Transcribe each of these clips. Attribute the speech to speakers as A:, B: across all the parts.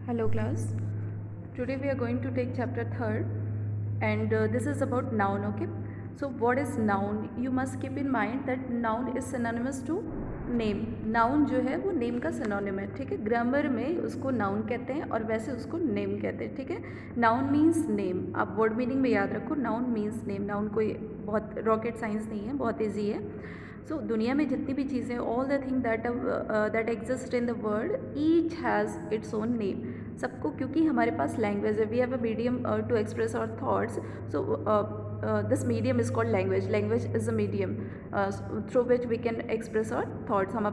A: Hello class. Today we are going to take chapter 3rd and this is about noun, okay? So what is noun? You must keep in mind that noun is synonymous to name. Noun जो है वो name का synonym है, ठीक है? Grammar में उसको noun कहते हैं और वैसे उसको name कहते हैं, ठीक है? Noun means name. आप word meaning में याद रखो, noun means name. Noun कोई बहुत rocket science नहीं है, बहुत easy है. सो दुनिया में जितनी भी चीज़ें all the thing that exist in the world each has its own name. सबको क्योंकि हमारे पास लैंग्वेज है, we have a medium to express our thoughts. So this medium is called language. Language is a medium through which we can express our thoughts. हम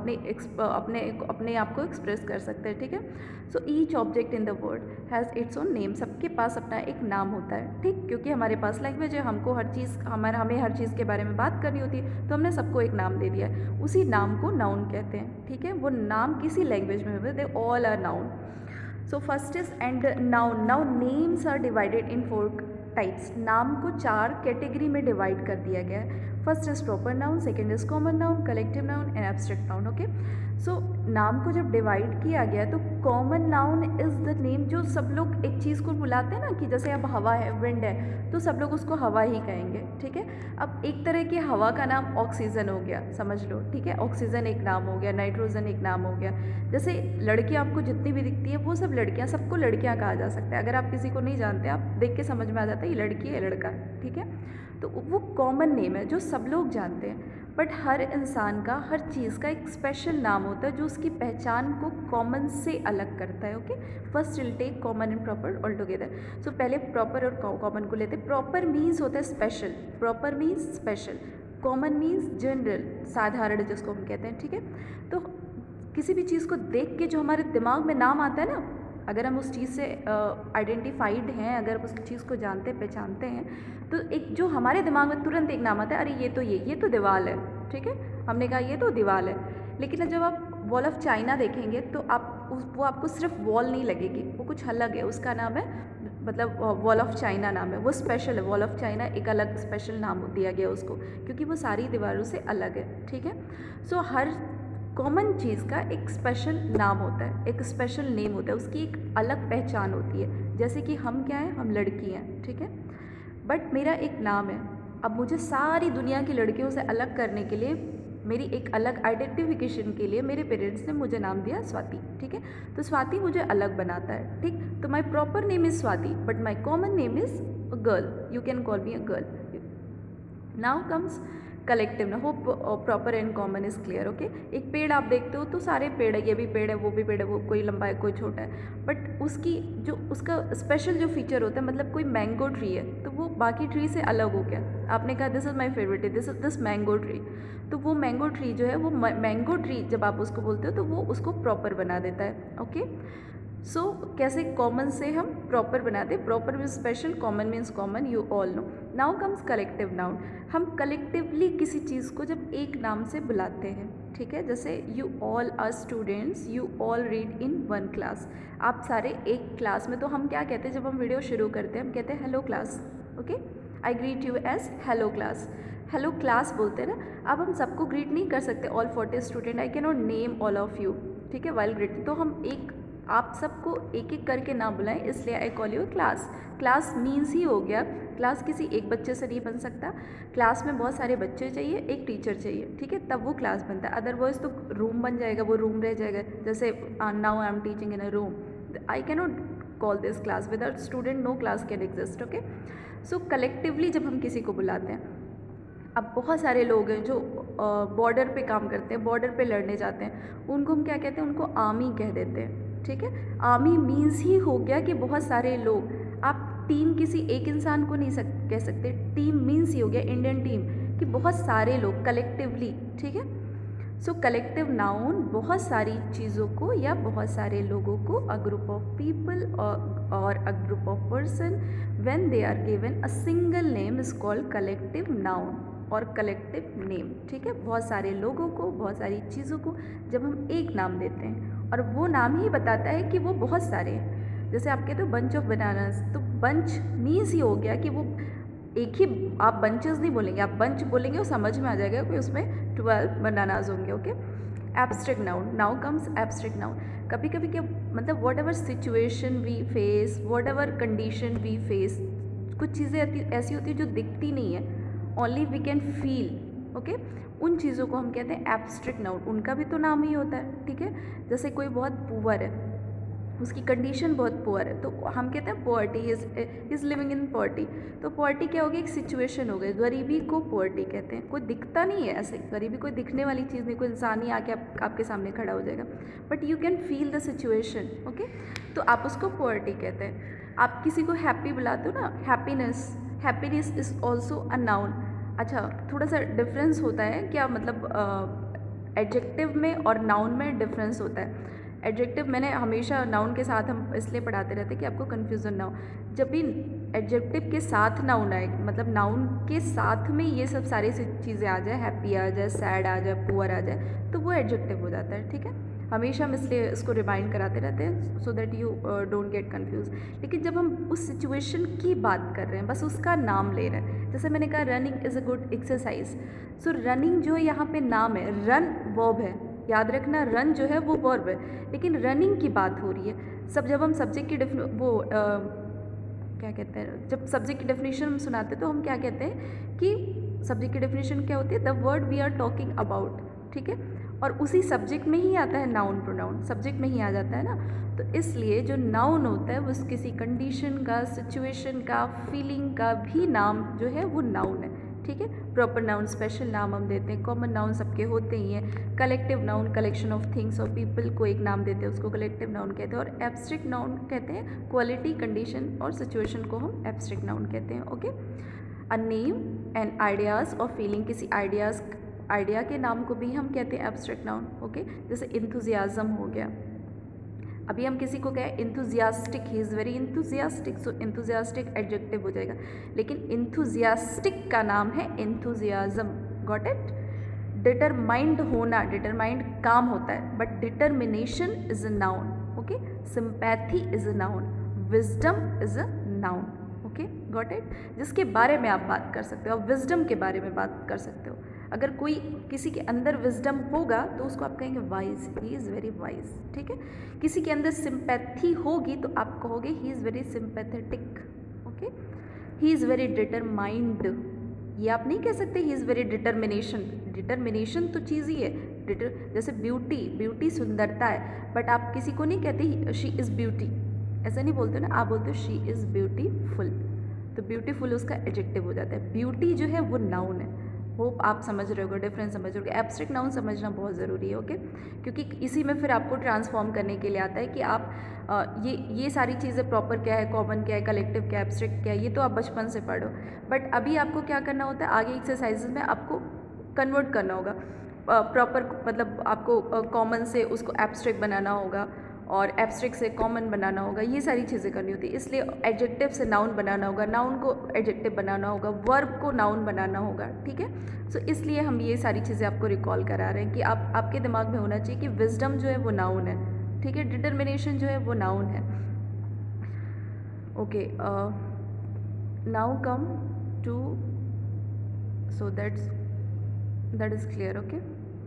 A: अपने आप को express कर सकते हैं, ठीक है? So each object in the world has its own name. सबके पास अपना एक नाम होता है, ठीक? क्योंकि हमारे पास लैंग्वेज है, हमको हर चीज़ हमें हर चीज़ के बारे में बात करनी होती है, तो हमने सबको एक नाम दे दिया है. उसी नाम को नाउन कहते हैं, ठीक है? वो नाम किसी लैंग्वेज में हुए, they all are noun. So first is and noun. Now names are divided in 4 types. नाम को 4 कैटेगरी में डिवाइड कर दिया गया है. First is proper noun, second is common noun, collective noun and abstract noun, okay? So नाम को जब डिवाइड किया गया तो common noun is the name. जो सब लोग एक चीज़ को बुलाते हैं ना, कि जैसे अब हवा है, विंड है, तो सब लोग उसको हवा ही कहेंगे, ठीक है? अब एक तरह की हवा का नाम ऑक्सीजन हो गया, समझ लो, ठीक है? ऑक्सीजन एक नाम हो गया, नाइट्रोजन एक नाम हो गया. जैसे लड़कियां आपको जितनी भी दिखती है वो सब लड़कियां, सबको लड़कियां कहा जा सकता है. अगर आप किसी को नहीं जानते, आप देख के समझ में आ जाता है ये लड़की है, लड़का है, ठीक है? तो वो कॉमन नेम है जो सब लोग जानते हैं. बट हर इंसान का, हर चीज़ का एक स्पेशल नाम होता है जो उसकी पहचान को कॉमन से अलग करता है, okay? First will take common and proper all together. So पहले प्रॉपर और कॉमन को लेते हैं. प्रॉपर मीन्स होता है special. Proper means special. Common means general, साधारण जिसको हम कहते हैं, ठीक है? तो किसी भी चीज़ को देख के जो हमारे दिमाग में नाम आता है ना, अगर हम उस चीज़ से आइडेंटिफाइड हैं, अगर उस चीज़ को जानते पहचानते हैं, तो एक जो हमारे दिमाग में तुरंत एक नाम आता है, अरे ये तो दीवार है, ठीक है? हमने कहा ये तो दीवार है. लेकिन जब आप वॉल ऑफ चाइना देखेंगे तो वो आपको सिर्फ वॉल नहीं लगेगी, वो कुछ अलग है. उसका नाम है, मतलब वॉल ऑफ चाइना नाम है, वो स्पेशल है. वॉल ऑफ चाइना एक अलग स्पेशल नाम दिया गया उसको, क्योंकि वो सारी दीवारों से अलग है, ठीक है? सो हर कॉमन चीज़ का एक स्पेशल नाम होता है, एक स्पेशल नेम होता है, उसकी एक अलग पहचान होती है. जैसे कि हम क्या हैं, हम लड़की हैं, ठीक है? बट मेरा एक नाम है. अब मुझे सारी दुनिया की लड़कियों से अलग करने के लिए, मेरी एक अलग आइडेंटिफिकेशन के लिए मेरे पेरेंट्स ने मुझे नाम दिया स्वाति, ठीक है? तो स्वाति मुझे अलग बनाता है, ठीक? तो my proper name is Swati, but my common name is a girl. You can call me a girl. Now comes collective. ना hope proper and common is clear, okay? एक पेड़ आप देखते हो तो सारे पेड़ है, ये भी पेड़ है, वो भी पेड़ है, वो कोई लंबा है, कोई छोटा है, बट उसका स्पेशल जो फीचर होता है, मतलब कोई मैंगो ट्री है तो वो बाकी ट्री से अलग हो गया. आपने कहा this is my favourite, this mango tree, तो वो मैंगो ट्री जो है, वो मैंगो ट्री जब आप उसको बोलते हो तो वो उसको प्रॉपर बना देता है, ओके? सो कैसे कॉमन से हम प्रॉपर बनाते हैं. Proper means special, common means common, you all know. Now comes collective noun. हम कलेक्टिवली किसी चीज़ को जब एक नाम से बुलाते हैं, ठीक है? जैसे you all are students, you all read in one class. आप सारे एक क्लास में. तो हम क्या कहते हैं जब हम वीडियो शुरू करते हैं, हम कहते हैं hello class, okay? I greet you as hello class. Hello class बोलते हैं ना. अब हम सबको ग्रीट नहीं कर सकते, all 40 student, I can not name all of you, ठीक है? वाइल ग्रीटिंग, तो हम आप सबको एक एक करके ना बुलाएं, इसलिए I call you class. Class means ही हो गया, क्लास किसी एक बच्चे से नहीं बन सकता. क्लास में बहुत सारे बच्चे चाहिए, एक टीचर चाहिए, ठीक है? तब वो क्लास बनता है. अदरवाइज तो रूम बन जाएगा, वो रूम रह जाएगा. जैसे now I am teaching in a room, I can not call this class. Without student no class can exist, okay? So collectively जब हम किसी को बुलाते हैं, अब बहुत सारे लोग हैं जो बॉर्डर पे काम करते हैं, बॉर्डर पे लड़ने जाते हैं, उनको हम क्या कहते हैं, उनको आर्मी कह देते हैं, ठीक है? आर्मी मीन्स ही हो गया कि बहुत सारे लोग. आप टीम किसी एक इंसान को नहीं कह सकते. टीम मीन्स ही हो गया इंडियन टीम, कि बहुत सारे लोग कलेक्टिवली, ठीक है? सो कलेक्टिव नाउन बहुत सारी चीज़ों को या बहुत सारे लोगों को, अ ग्रुप ऑफ पीपल और a group of person, when they are given a single name is called collective noun और कलेक्टिव नेम, ठीक है? बहुत सारे लोगों को, बहुत सारी चीज़ों को जब हम एक नाम देते हैं, और वो नाम ही बताता है कि वो बहुत सारे हैं. जैसे आप कहते हो बंच ऑफ बनानास, तो बंच मीन्स ही हो गया कि वो एक ही. आप बंचेस नहीं बोलेंगे, आप बंच बोलेंगे, वो समझ में आ जाएगा कि उसमें 12 बनानास होंगे, okay? Abstract noun, now comes abstract noun. कभी कभी क्या मतलब whatever situation we face, whatever condition we face, कुछ चीज़ें ऐसी होती है जो दिखती नहीं है, only we can feel, okay, उन चीज़ों को हम कहते हैं एब्स्ट्रैक्ट नाउन। उनका भी तो नाम ही होता है, ठीक है। जैसे कोई बहुत पुअर है, उसकी कंडीशन बहुत पुअर है, तो हम कहते हैं poverty, is living in poverty. तो पॉवर्टी क्या होगी, एक सिचुएशन हो गई। गरीबी को पॉवर्टी कहते हैं। कोई दिखता नहीं है ऐसे, गरीबी कोई दिखने वाली चीज़ नहीं, कोई इंसान ही आके आपके सामने खड़ा हो जाएगा, but you can feel the situation, okay, तो आप उसको पॉवर्टी कहते हैं। आप किसी को हैप्पी बुलाते हो ना, happiness, happiness is also a noun. अच्छा, थोड़ा सा डिफरेंस होता है क्या, मतलब एडजेक्टिव में और नाउन में डिफरेंस होता है। एडजेक्टिव मैंने हमेशा नाउन के साथ हम इसलिए पढ़ाते रहते हैं कि आपको कन्फ्यूज़न ना हो। जब भी एडजेक्टिव के साथ नाउन आए, मतलब नाउन के साथ में ये सब सारी चीज़ें आ जाए, हैप्पी आ जाए, सैड आ जाए, पुअर आ जाए, तो वो एडजेक्टिव हो जाता है, ठीक है। हमेशा हम इसलिए इसको रिमाइंड कराते रहते हैं so that you don't get confuse. लेकिन जब हम उस सिचुएशन की बात कर रहे हैं, बस उसका नाम ले रहे हैं, जैसे मैंने कहा running is a good exercise, so running जो है यहाँ पे नाम है, रन वर्ब है, याद रखना, रन जो है वो वर्ब है, लेकिन रनिंग की बात हो रही है। जब हम सब्जेक्ट की क्या कहते हैं, जब सब्जेक्ट की डेफिनेशन हम सुनाते हैं तो हम क्या कहते हैं कि सब्जेक्ट की डेफिनेशन क्या होती है, the word we are talking about, ठीक है, और उसी सब्जेक्ट में ही आता है नाउन, प्रोनाउन सब्जेक्ट में ही आ जाता है ना। तो इसलिए जो नाउन होता है वो किसी कंडीशन का, सिचुएशन का, फीलिंग का भी नाम जो है वो नाउन है, ठीक है। प्रॉपर नाउन, स्पेशल नाम हम देते हैं, कॉमन नाउन सबके होते ही हैं, collective noun collection of things और पीपल को एक नाम देते हैं, उसको कलेक्टिव नाउन कहते हैं, और एब्स्ट्रैक्ट नाउन कहते हैं क्वालिटी, कंडीशन और सिचुएशन को हम एब्स्ट्रैक्ट नाउन कहते हैं, okay. A name and ideas और फीलिंग, किसी आइडिया के नाम को भी हम कहते हैं एब्स्ट्रैक्ट नाउन, ओके। जैसे इंथुजियाज्म हो गया, अभी हम किसी को कहें enthusiastic, he is very enthusiastic, so enthusiastic adjective हो जाएगा, लेकिन इंथुजियास्टिक का नाम है इंथुजियाज्म, गॉट इट। डिटरमाइंड होना, डिटरमाइंड काम होता है, but determination is a noun, okay. Sympathy is a noun, wisdom is a noun, okay, got it. जिसके बारे में आप बात कर सकते हो, आप विजडम के बारे में बात कर सकते हो। अगर कोई किसी के अंदर विजडम होगा तो उसको आप कहेंगे wise, he is very wise, ठीक है। किसी के अंदर सिंपैथी होगी तो आप कहोगे he is very sympathetic, okay. He is very determined, ये आप नहीं कह सकते he is very determination, determination तो चीज़ ही है, जैसे ब्यूटी सुंदरता है, बट आप किसी को नहीं कहते शी इज़ ब्यूटी, ऐसा नहीं बोलते ना, आप बोलते हो शी इज़ ब्यूटीफुल, तो ब्यूटीफुल उसका एडजेक्टिव हो जाता है। ब्यूटी जो है वो नाउन है। होप आप समझ रहे हो, डिफरेंस समझ रहे हो। एब्स्ट्रैक्ट नाउन समझना बहुत ज़रूरी है, ओके, क्योंकि इसी में फिर आपको ट्रांसफॉर्म करने के लिए आता है कि आप ये सारी चीज़ें प्रॉपर क्या है, कॉमन क्या है, कलेक्टिव क्या है, एब्स्ट्रैक्ट क्या है, ये तो आप बचपन से पढ़ो, बट अभी आपको क्या करना होता है, आगे एक्सरसाइजेज में आपको कन्वर्ट करना होगा प्रॉपर, मतलब आपको कॉमन से उसको एब्स्ट्रैक्ट बनाना होगा और एब्स्ट्रैक्ट से कॉमन बनाना होगा, ये सारी चीज़ें करनी होती है। इसलिए एडजेक्टिव से नाउन बनाना होगा, नाउन को एडजेक्टिव बनाना होगा, वर्ब को नाउन बनाना होगा, ठीक है। सो इसलिए हम ये सारी चीज़ें आपको रिकॉल करा रहे हैं कि आपके दिमाग में होना चाहिए कि विजडम जो है वो नाउन है, ठीक है, डिटर्मिनेशन जो है वो नाउन है, okay. Now come to, so that is clear, okay.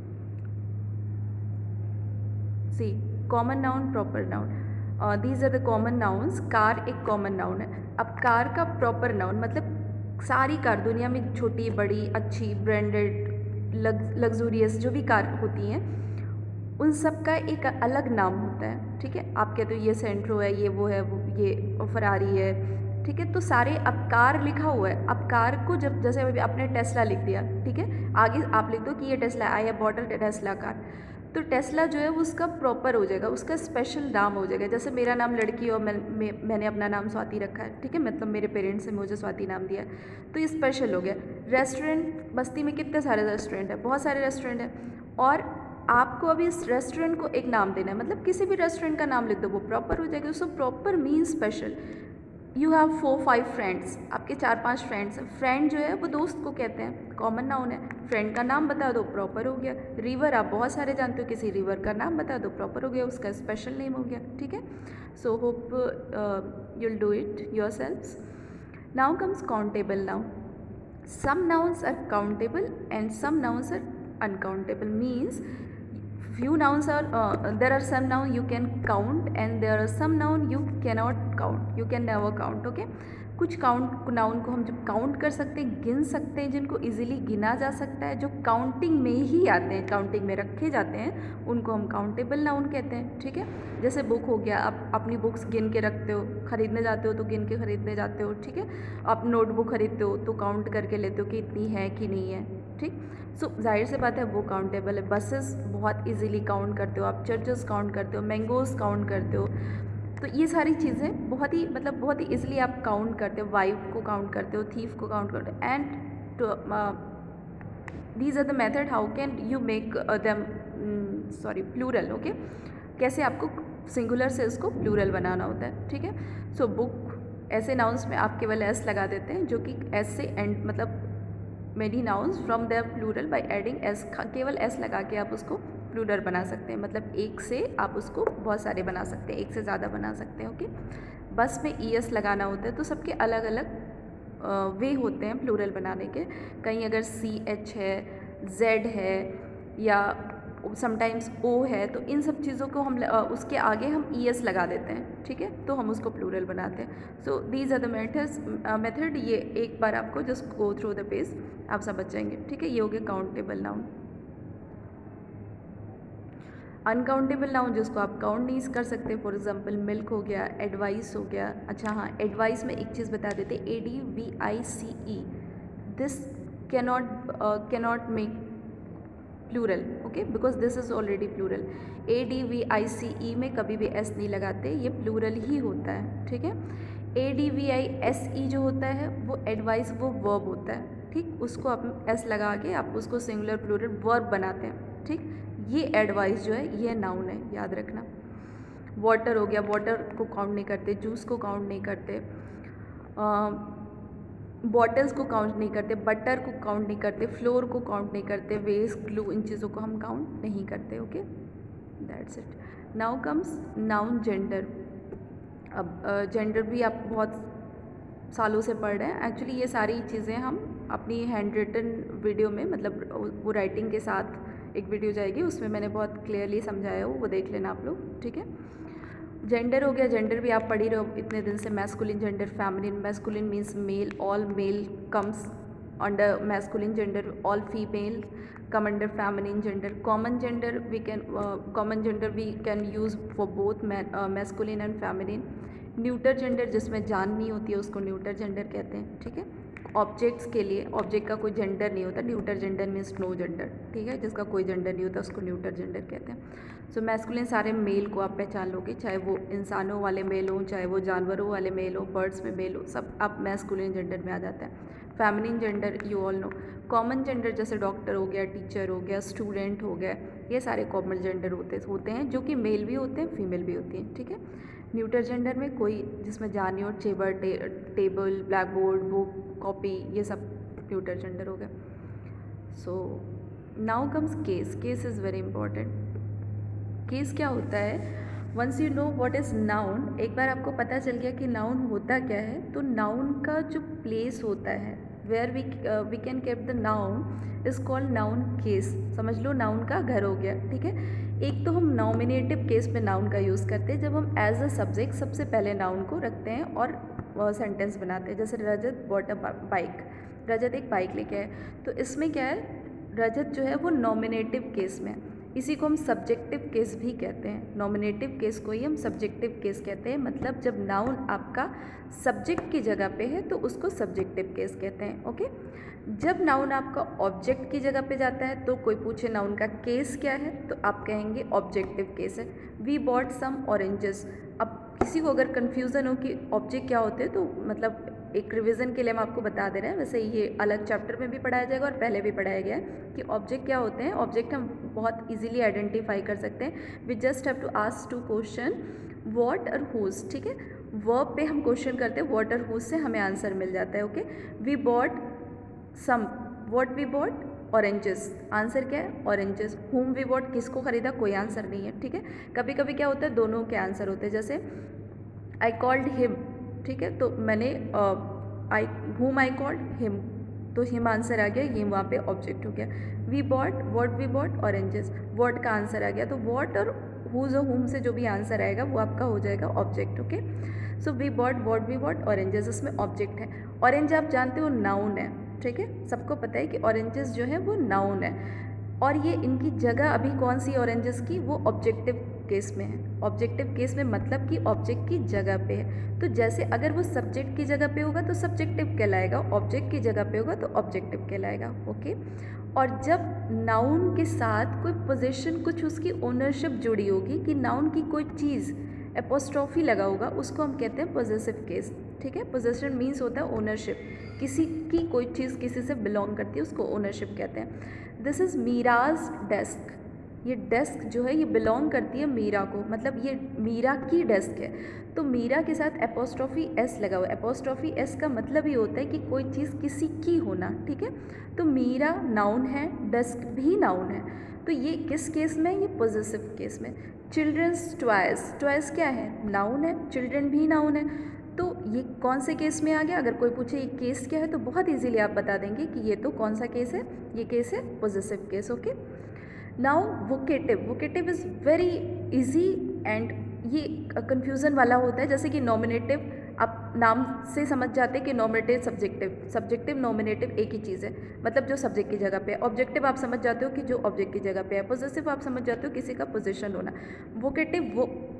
A: See, common noun, proper noun, these are the common nouns. Car एक कॉमन नाउन है। अब कार का प्रॉपर नाउन मतलब सारी कार दुनिया में, छोटी बड़ी अच्छी ब्रांडेड लग्जूरियस जो भी कार होती हैं, उन सब का एक अलग नाम होता है, ठीक है। आप कहते हो ये सेंट्रो है, ये वो है, ये फरारी है, ठीक है। तो सारे, अब कार लिखा हुआ है, अब कार को जब, जैसे अभी आपने टेस्ला लिख दिया, ठीक है, आगे आप लिख दो कि ये Tesla, I have bought a Tesla car, तो टेस्ला जो है वो उसका प्रॉपर हो जाएगा, उसका स्पेशल नाम हो जाएगा। जैसे मेरा नाम लड़की और मैंने अपना नाम स्वाति रखा है, ठीक है, मतलब मेरे पेरेंट्स ने मुझे स्वाति नाम दिया है, तो ये स्पेशल हो गया। रेस्टोरेंट, बस्ती में कितने सारे रेस्टोरेंट है, बहुत सारे रेस्टोरेंट हैं, और आपको अभी इस रेस्टोरेंट को एक नाम देना है, मतलब किसी भी रेस्टोरेंट का नाम लिख दो, वो प्रॉपर हो जाएगा। So proper means special. You have 4-5 friends, आपके 4-5 फ्रेंड्स हैं, फ्रेंड जो है वो दोस्त को कहते हैं, कॉमन नाउन है। फ्रेंड का नाम बता दो, प्रॉपर हो गया। रिवर आप बहुत सारे जानते हो, किसी रिवर का नाम बता दो, प्रॉपर हो गया, उसका स्पेशल नेम हो गया, ठीक है। So hope you'll do it yourselves. Now comes countable noun. Some nouns are countable and some nouns are uncountable, means few nouns are there are some noun you can count and there are some noun you cannot count, you can never count. Okay, कुछ count noun को हम जब count कर सकते हैं, गिन सकते हैं, जिनको इजीली गिना जा सकता है, जो काउंटिंग में ही आते हैं, काउंटिंग में रखे जाते हैं, उनको हम काउंटेबल नाउन कहते हैं. ठीक है, जैसे बुक हो गया, आप अपनी बुक्स गिन के रखते हो, खरीदने जाते हो तो गिन के खरीदने जाते हो. ठीक है, आप नोटबुक खरीदते हो तो काउंट करके लेते हो कि इतनी है कि नहीं है. ठीक, सो जाहिर से बात है वो काउंटेबल है. बसेस बहुत इजीली काउंट करते हो आप, चर्चेस काउंट करते हो, मैंगोज काउंट करते हो. तो ये सारी चीज़ें बहुत ही बहुत ही इजीली आप काउंट करते हो. वाइफ को काउंट करते हो, थीफ को काउंट करते हो. And these are the method how can you make them plural. Okay, कैसे आपको सिंगुलर से इसको प्लूरल बनाना होता है. ठीक है, सो बुक ऐसे नाउन्स में आप केवल एस लगा देते हैं, जो कि एस से and many nouns from their plural by adding S. केवल एस लगा के आप उसको प्लूरल बना सकते हैं, मतलब एक से आप उसको बहुत सारे बना सकते हैं, एक से ज़्यादा बना सकते हैं. ओके, बस में ई एस लगाना होता है, तो सबके अलग अलग वे होते हैं प्लूरल बनाने के. कहीं अगर सी एच है, जेड है, या समटाइम्स ओ है, तो इन सब चीज़ों को हम उसके आगे हम ई एस लगा देते हैं. ठीक है, तो हम उसको प्लूरल बनाते हैं. So these are the method. ये एक बार आपको just go through the page, आप समझ जाएंगे. ठीक है, ये हो गया काउंटेबल नाउन. अनकाउंटेबल नाउन जिसको आप काउंट नहीं कर सकते, फॉर एग्जांपल मिल्क हो गया, एडवाइस हो गया. अच्छा हाँ, एडवाइस में एक चीज़ बता देते, ADVICE, this cannot make plural. Okay, because this is already plural. ADVICE में कभी भी एस नहीं लगाते, ये प्लूरल ही होता है. ठीक है, ADVISE जो होता है वो एडवाइस, वो वर्ब होता है. ठीक, उसको आप एस लगा के आप उसको सिंगुलर प्लूरल वर्ब बनाते हैं. ठीक, ये एडवाइस जो है ये नाउन है, याद रखना. वाटर हो गया, वाटर को काउंट नहीं करते, जूस को काउंट नहीं करते, बॉटल्स को काउंट नहीं करते, बटर को काउंट नहीं करते, फ्लोर को काउंट नहीं करते, वेस्ट, ग्लू, इन चीज़ों को हम काउंट नहीं करते. Okay, that's it. Now comes noun gender. अब जेंडर भी आप बहुत सालों से पढ़ रहे हैं. एक्चुअली ये सारी चीज़ें हम अपनी हैंड रिटन वीडियो में, मतलब वो राइटिंग के साथ एक वीडियो जाएगी, उसमें मैंने बहुत क्लियरली समझाया हो, वो देख लेना आप लोग. ठीक है, जेंडर हो गया, जेंडर भी आप पढ़ ही रहे हो इतने दिन से. Masculine gender, feminine. Masculine means male, all male comes under masculine gender, all female come under feminine gender. Common gender we can use for both masculine and feminine. Neuter gender जिसमें जान नहीं होती है उसको न्यूटर जेंडर कहते हैं. ठीक है, ऑब्जेक्ट्स के लिए, ऑब्जेक्ट का कोई जेंडर नहीं होता, neuter gender means no gender. ठीक है, जिसका कोई जेंडर नहीं होता उसको न्यूटर जेंडर कहते हैं. सो मैस्कुलिन सारे मेल को आप पहचान लोगे, चाहे वो इंसानों वाले मेल हों, चाहे वो जानवरों वाले मेल हो, बर्ड्स में मेल हो, सब आप मैस्कुलिन जेंडर में आ जाता है. Feminine gender you all know. Common gender जैसे डॉक्टर हो गया, टीचर हो गया, स्टूडेंट हो गया, ये सारे कॉमन जेंडर होते हैं, जो कि मेल भी होते हैं, फीमेल भी होती हैं. ठीक है, न्यूटर जेंडर में कोई जिसमें जान नहीं हो, chair, table, blackboard, book, copy, ये सब न्यूटर जेंडर हो गया. So now comes case. Case is very important. Case क्या होता है? Once you know what is noun, एक बार आपको पता चल गया कि नाउन होता क्या है, तो नाउन का जो प्लेस होता है, where we can keep the noun, is called noun case. समझ लो नाउन का घर हो गया. ठीक है, एक तो हम नॉमिनेटिव केस में नाउन का यूज़ करते हैं, जब हम एज अ सब्जेक्ट सबसे पहले नाउन को रखते हैं और सेंटेंस बनाते हैं. जैसे रजत बॉट अ बाइक, रजत एक बाइक लेके आए, तो इसमें क्या है, रजत जो है वो नॉमिनेटिव केस में है. इसी को हम सब्जेक्टिव केस भी कहते हैं. नॉमिनेटिव केस को ही हम सब्जेक्टिव केस कहते हैं. मतलब जब नाउन आपका सब्जेक्ट की जगह पे है तो उसको सब्जेक्टिव केस कहते हैं. ओके, जब नाउन आपका ऑब्जेक्ट की जगह पे जाता है, तो कोई पूछे नाउन का केस क्या है, तो आप कहेंगे ऑब्जेक्टिव केस है. We bought some oranges. अब किसी को अगर कन्फ्यूज़न हो कि ऑब्जेक्ट क्या होते हैं, तो मतलब एक रिवीजन के लिए हम आपको बता दे रहे हैं. वैसे ये अलग चैप्टर में भी पढ़ाया जाएगा और पहले भी पढ़ाया गया है कि ऑब्जेक्ट क्या होते हैं. ऑब्जेक्ट हम बहुत इजीली आइडेंटिफाई कर सकते हैं. We just have to ask 2 question, what और हुज. ठीक है, वर्ब पे हम क्वेश्चन करते हैं, व्हाट और हुज से हमें आंसर मिल जाता है. Okay, we bought some, what we bought, oranges. Answer क्या है, ऑरेंजेस. हुम वी बॉट, किसको खरीदा, कोई आंसर नहीं है. ठीक है, कभी कभी क्या होता है, दोनों के आंसर होते हैं. जैसे आई कॉल्ड हिम. ठीक है, तो मैंने हुम आई कॉल्ड हिम, तो हिम आंसर आ गया, ये वहाँ पे ऑब्जेक्ट हो गया। We bought, what we bought, oranges, what का आंसर आ गया, तो वॉट और हुज और हुम से जो भी आंसर आएगा वो आपका हो जाएगा object. Okay, so we bought, what we bought, oranges, उसमें ऑब्जेक्ट है। ऑरेंज आप जानते हो नाउन है, ठीक है, सबको पता है कि ऑरेंजेस जो है वो नाउन है, और ये इनकी जगह अभी कौन सी ऑरेंजेस की, वो ऑब्जेक्टिव केस में है। ऑब्जेक्टिव केस में मतलब कि ऑब्जेक्ट की जगह पे है। तो जैसे अगर वो सब्जेक्ट की जगह पे होगा तो सब्जेक्टिव कहलाएगा, ऑब्जेक्ट की जगह पे होगा तो ऑब्जेक्टिव कहलाएगा। ओके, और जब नाउन के साथ कोई पोजीशन, कुछ उसकी ओनरशिप जुड़ी होगी, कि नाउन की कोई चीज़ एपोस्ट्रॉफी लगा होगा, उसको हम कहते हैं पोजेसिव केस। ठीक है, पोजेशन मीन्स होता है ओनरशिप, किसी की कोई चीज़ किसी से बिलोंग करती है, उसको ओनरशिप कहते हैं। दिस इज़ मीराज डेस्क, ये डेस्क जो है ये बिलोंग करती है मीरा को, मतलब ये मीरा की डेस्क है। तो मीरा के साथ एपोस्ट्रॉफी एस लगा हुआ है। एपोस्ट्रॉफी एस का मतलब ये होता है कि कोई चीज़ किसी की होना। ठीक है, तो मीरा नाउन है, डेस्क भी नाउन है, तो ये किस केस में, ये पॉजिटिव केस में। चिल्ड्रंस टॉयज, टॉयज क्या है, नाउन है, चिल्ड्रन भी नाउन है, तो ये कौन से केस में आ गया। अगर कोई पूछे ये केस क्या है तो बहुत इजीली आप बता देंगे कि ये तो कौन सा केस है, ये केस है positive case. Okay, now vocative, vocative is very easy and ये कन्फ्यूज़न वाला होता है। जैसे कि नॉमिनेटिव, आप नाम से समझ जाते हैं कि नॉमिनेटिव सब्जेक्टिव, सब्जेक्टिव नॉमिनेटिव एक ही चीज़ है, मतलब जो सब्जेक्ट की जगह पे है। ऑब्जेक्टिव आप समझ जाते हो कि जो ऑब्जेक्ट की जगह पे है। पॉजिटिव आप समझ जाते हो किसी का पोजीशन होना। वोकेटिव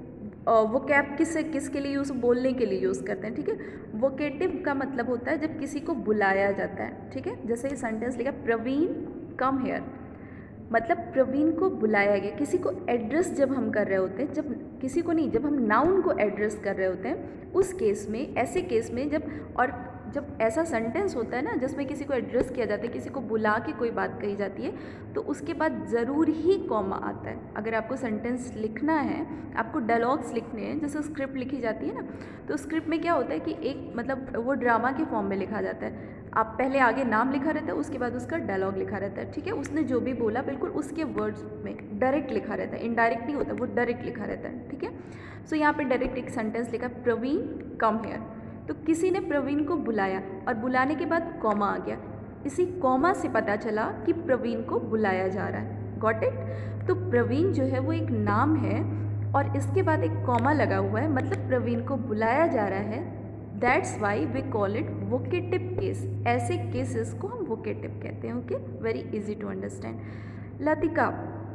A: वो कैप किसके लिए यूज़, बोलने के लिए यूज़ करते हैं। ठीक है, वोकेटिव का मतलब होता है जब किसी को बुलाया जाता है। ठीक है, जैसे ये सेंटेंस लिखा, प्रवीण कम हेयर, मतलब प्रवीण को बुलाया गया। किसी को एड्रेस जब हम कर रहे होते हैं, जब किसी को नहीं, जब हम नाउन को एड्रेस कर रहे होते हैं, उस केस में, ऐसे केस में जब ऐसा सेंटेंस होता है ना जिसमें किसी को एड्रेस किया जाता है, किसी को बुला के कोई बात कही जाती है, तो उसके बाद ज़रूर ही कॉमा आता है। अगर आपको सेंटेंस लिखना है, आपको डायलॉग्स लिखने हैं, जैसे स्क्रिप्ट लिखी जाती है ना, तो स्क्रिप्ट में क्या होता है कि एक मतलब वो ड्रामा के फॉर्म में लिखा जाता है। आप पहले आगे नाम लिखा रहता है, उसके बाद उसका डायलॉग लिखा रहता है। ठीक है, उसने जो भी बोला बिल्कुल उसके वर्ड्स में डायरेक्ट लिखा रहता है, इनडायरेक्ट नहीं होता, वो डायरेक्ट लिखा रहता है। ठीक है, सो यहाँ पे डायरेक्ट एक सेंटेंस लिखा, प्रवीण कम हेयर, तो किसी ने प्रवीण को बुलाया और बुलाने के बाद कॉमा आ गया। इसी कॉमा से पता चला कि प्रवीण को बुलाया जा रहा है। Got it. तो प्रवीण जो है वो एक नाम है और इसके बाद एक कॉमा लगा हुआ है, मतलब प्रवीण को बुलाया जा रहा है। That's why we call it vocative case. ऐसे केसेस को हम वोकेटिव कहते हैं। Okay, very easy to understand. Latika,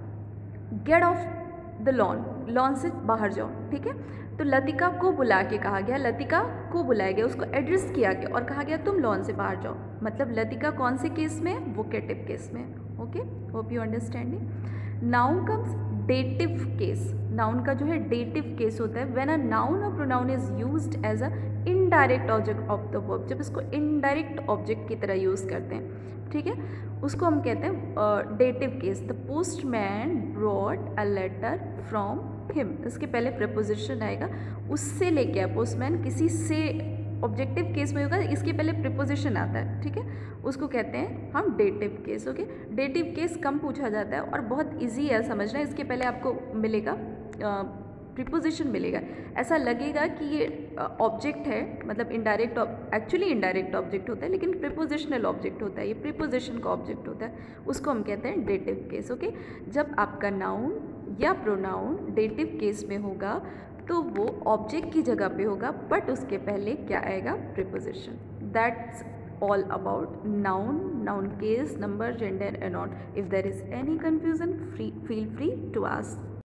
A: get off the lawn, lawn से बाहर जाओ। ठीक है, तो लतिका को बुला के कहा गया, लतिका को बुलाया गया, उसको एड्रेस किया गया और कहा गया तुम लॉन से बाहर जाओ। मतलब लतिका कौन से केस में, वोकेटिव केस में। Okay, hope you understanding. Noun comes dative case. Noun का जो है डेटिव केस होता है व्हेन अ नाउन और pronoun is used as a indirect object of the verb. जब इसको इनडायरेक्ट ऑब्जेक्ट की तरह यूज़ करते हैं, ठीक है, उसको हम कहते हैं dative case. The postman brought a letter from him, इसके पहले प्रीपोजिशन आएगा, उससे लेके आया। पोस्टमैन किसी से, ऑब्जेक्टिव केस में होगा, इसके पहले प्रीपोजिशन आता है। ठीक है, उसको कहते हैं हम dative case. Okay, dative case कम पूछा जाता है और बहुत इजी है समझना। इसके पहले आपको मिलेगा प्रीपोजिशन मिलेगा, ऐसा लगेगा कि ये ऑब्जेक्ट है, मतलब इनडायरेक्ट, एक्चुअली इनडायरेक्ट ऑब्जेक्ट होता है लेकिन प्रीपोजिशनल ऑब्जेक्ट होता है, ये प्रीपोजिशन का ऑब्जेक्ट होता है, उसको हम कहते हैं डेटिव केस। ओके, जब आपका नाउन या प्रोनाउन डेटिव केस में होगा तो वो ऑब्जेक्ट की जगह पे होगा, बट उसके पहले क्या आएगा, preposition. That's all about noun, noun case, number, gender and all. If there is any confusion, feel free to ask.